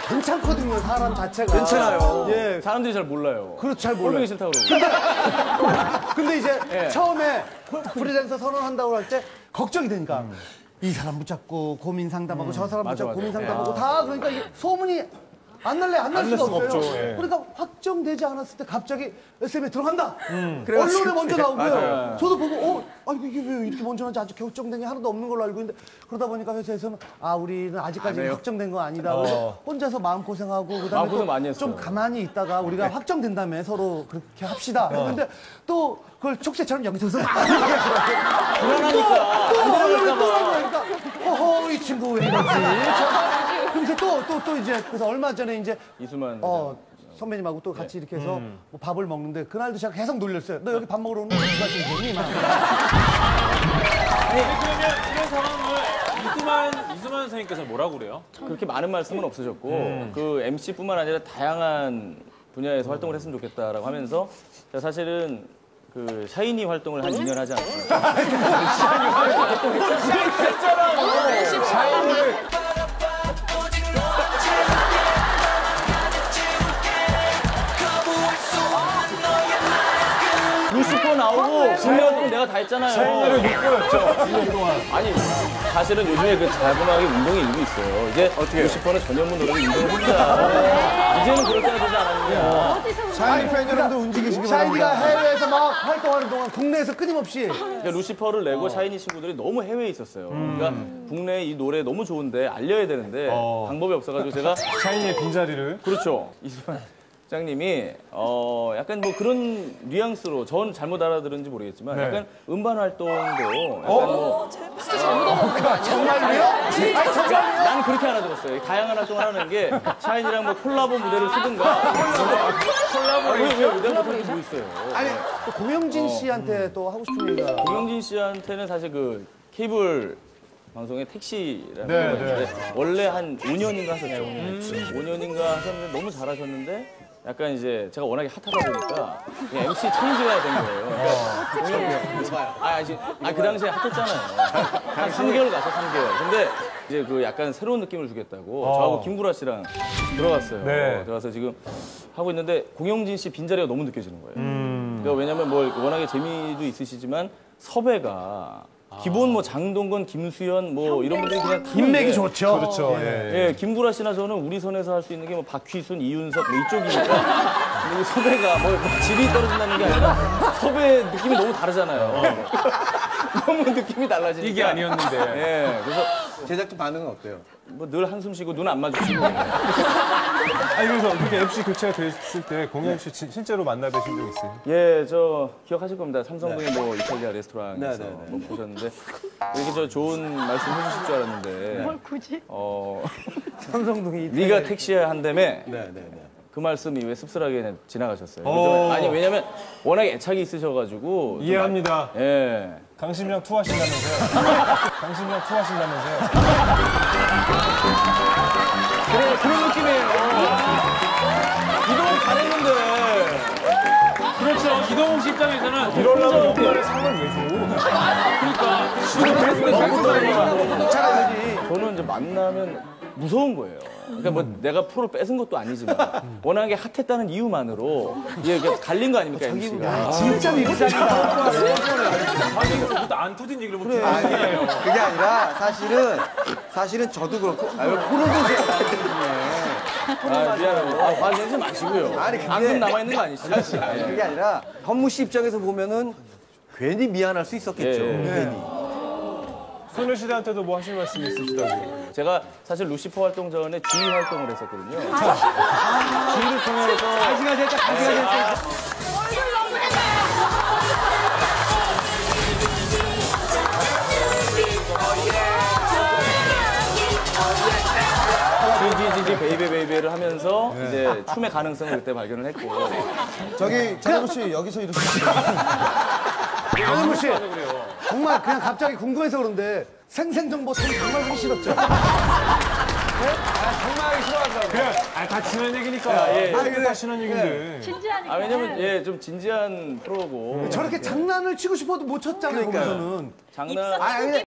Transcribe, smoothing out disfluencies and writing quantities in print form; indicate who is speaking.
Speaker 1: 괜찮거든요, 사람 자체가.
Speaker 2: 괜찮아요.
Speaker 1: 예.
Speaker 2: 사람들이 잘 몰라요.
Speaker 1: 그렇죠, 잘 몰라요.
Speaker 2: 꼴보기 싫다고 그러고.
Speaker 1: 근데 이제
Speaker 2: 예.
Speaker 1: 처음에 프리랜서 선언한다고 할 때 걱정이 되니까 이 사람 붙잡고 고민 상담하고 저 사람 붙잡고 고민 상담하고 다 그러니까 이게 소문이 안 날 수가 없어요.
Speaker 3: 없죠, 예.
Speaker 1: 그러니까 확정되지 않았을 때 갑자기 SM에 들어간다. 언론에 먼저 나오고요. 저도 보고 아이고 이게 왜 이렇게 먼저 나지 아직 결정된 게 하나도 없는 걸로 알고 있는데 그러다 보니까 회사에서는 우리는 아직까지 확정된 거 아니다. 그래서 혼자서 마음고생하고 그다음에
Speaker 2: 마음고생 많이
Speaker 1: 또
Speaker 2: 했어요.
Speaker 1: 좀 가만히 있다가 우리가 확정된 다음에 서로 그렇게 합시다. 근데 또 그걸 촉새처럼 여기서
Speaker 2: 불안하니까 안 들어갈까 봐.
Speaker 1: 허허 이 친구 왜 이러지? 그래서 또 이제 그래서 얼마 전에 이제
Speaker 2: 이수만
Speaker 1: 선배님하고 또 같이 이렇게 해서 뭐 밥을 먹는데 그날도 제가 계속 놀렸어요. 너 여기 밥 먹으러 오는 거 누가 좀 되니? 막.
Speaker 3: 그러면 이런 상황을 이수만 선생님께서 뭐라고 그래요?
Speaker 2: 그렇게 많은 말씀은 없으셨고 그 MC뿐만 아니라 다양한 분야에서 활동을 했으면 좋겠다라고 하면서 제가 사실은 그 샤이니 활동을 한 2년 하지 않았습니까? 루시퍼 나오고 분명히 내가 다 했잖아요.
Speaker 3: 샤이니를 6개월였죠, 1년 동안.
Speaker 2: 아니 사실은 요즘에 그 자그마하게 운동이 일부 있어요. 이제 루시퍼는 전현무 노래를 운동을 혼자 이제는 그럴 때가 되지 않았느냐.
Speaker 1: 샤이니 팬 여러분들 움직이시기 바랍니다. 샤이니가 해외에서 막 활동하는 동안 국내에서 끊임없이
Speaker 2: 그러니까 루시퍼를 내고 샤이니 친구들이 너무 해외에 있었어요. 그러니까 국내에 이 노래 너무 좋은데 알려야 되는데 방법이 없어가지고 제가
Speaker 3: 샤이니의 빈자리를.
Speaker 2: 그렇죠. 이수만 장님이 약간 뭐 그런 뉘앙스로 전 잘못 알아들은지 모르겠지만
Speaker 3: 네.
Speaker 2: 약간 음반 활동도 약간 뭐
Speaker 1: 정말요?
Speaker 2: 그러니까 난 그렇게 알아들었어요. 다양한 활동을 하는 게 샤인이랑 뭐 콜라보 무대를 쓰든가 콜라보를 왜 무대 못하는 게 뭐 있어요.
Speaker 1: 아니 또 공영진 씨한테 또 하고 싶은 얘기가
Speaker 2: 공영진 씨한테는 사실 그 케이블 방송의 택시라는
Speaker 3: 네,
Speaker 2: 거 있는데 원래 한 5년인가 하셨죠. 5년인가 하셨는데 너무 잘하셨는데 약간 이제 제가 워낙에 핫하다 보니까 그냥 MC 체인지가 된 거예요. 그러니까 그 당시에 핫했잖아요. 한 3개월 가서 3개월. 근데 이제 그 약간 새로운 느낌을 주겠다고 저하고 김구라 씨랑 들어갔어요.
Speaker 3: 네.
Speaker 2: 들어가서 지금 하고 있는데 공영진 씨 빈자리가 너무 느껴지는 거예요. 그러니까 왜냐면 뭐 워낙에 재미도 있으시지만 섭외가 기본 뭐 장동건, 김수현 뭐 이런 분들이 그냥
Speaker 1: 인맥이 좋죠.
Speaker 3: 그렇죠.
Speaker 2: 예, 김구라 씨나 저는 우리 선에서 할 수 있는 게 뭐 박휘순, 이윤석 뭐 이쪽이니까 그리고 섭외가 뭐 질이 떨어진다는 게 아니라 섭외 느낌이 너무 다르잖아요. 너무 느낌이 달라지니까
Speaker 3: 이게 아니었는데.
Speaker 2: 예, 그래서
Speaker 4: 제작진 반응은 어때요?
Speaker 2: 뭐 늘 한숨 쉬고 눈 안 마주치고
Speaker 3: 아니, 그래서 이렇게 MC 교체가 됐을 때 공연 씨 실제로 만나 뵈신 적 있어요?
Speaker 2: 예, 저 기억하실 겁니다. 삼성동의 뭐 이탈리아 레스토랑에서
Speaker 4: 네.
Speaker 2: 뭐 보셨는데 이렇게 저 좋은 말씀 해주실 줄 알았는데
Speaker 5: 뭘 굳이?
Speaker 1: 삼성동이
Speaker 2: 네가 택시야 한다며
Speaker 4: 네.
Speaker 2: 그 말씀이 왜 씁쓸하게 그냥 지나가셨어요? 그래서 아니 왜냐면 워낙에 애착이 있으셔가지고 좀
Speaker 3: 이해합니다.
Speaker 2: 예.
Speaker 3: 강심이랑 투하신다면서요? 강심이랑 투하신다면서요?
Speaker 2: 그런 느낌이에요. 이동을 잘했는데
Speaker 3: 그렇죠. 기동욱 씨 입장에서는 이러려면 연말에 상을 왜 줘?
Speaker 2: 저는 이제 만나면 무서운 거예요. 그러니까 뭐 내가 프로를 뺏은 것도 아니지만 워낙에 핫했다는 이유만으로 이게 갈린 거 아닙니까 MC가?
Speaker 1: 진짜 밉상이다.
Speaker 3: 아니, 이거 안 터진 얘기를 못해.
Speaker 4: 아니에요. 그게 아니라 사실은 저도 그렇고
Speaker 2: 미안하고 화 내지 마시고요.
Speaker 4: 아니, 근데-
Speaker 2: 앙금 남아 있는 거 아니시죠?
Speaker 4: 그게 아니라 현무 씨 입장에서 보면은 괜히 미안할 수 있었겠죠.
Speaker 2: 예.
Speaker 4: 괜히.
Speaker 3: 소녀시대한테도 뭐 하실 말씀 있으시다고요?
Speaker 2: 제가 사실 루시퍼 활동 전에 지휘 활동을 했었거든요. 지휘를 통해서
Speaker 1: 가지가 됐다.
Speaker 5: 얼굴 너무 해봐요.
Speaker 2: 지지지지 베이베베이베를 하면서 이제 춤의 가능성을 그때 발견을 했고
Speaker 1: 저기 장현무 씨 여기서 이렇게 장현무 씨 정말 그냥 갑자기 궁금해서 그런데 생생정보 정말 하기 싫었죠?
Speaker 3: 정말 하기 싫어한다고. 그래, 다 지난 얘기니까.
Speaker 2: 예.
Speaker 3: 다 지난 얘기인데.
Speaker 5: 진지하니까.
Speaker 2: 왜냐면 좀 진지한 프로고
Speaker 1: 저렇게 장난을 치고 싶어도 못 쳤잖아요, 거기서는.
Speaker 2: 장난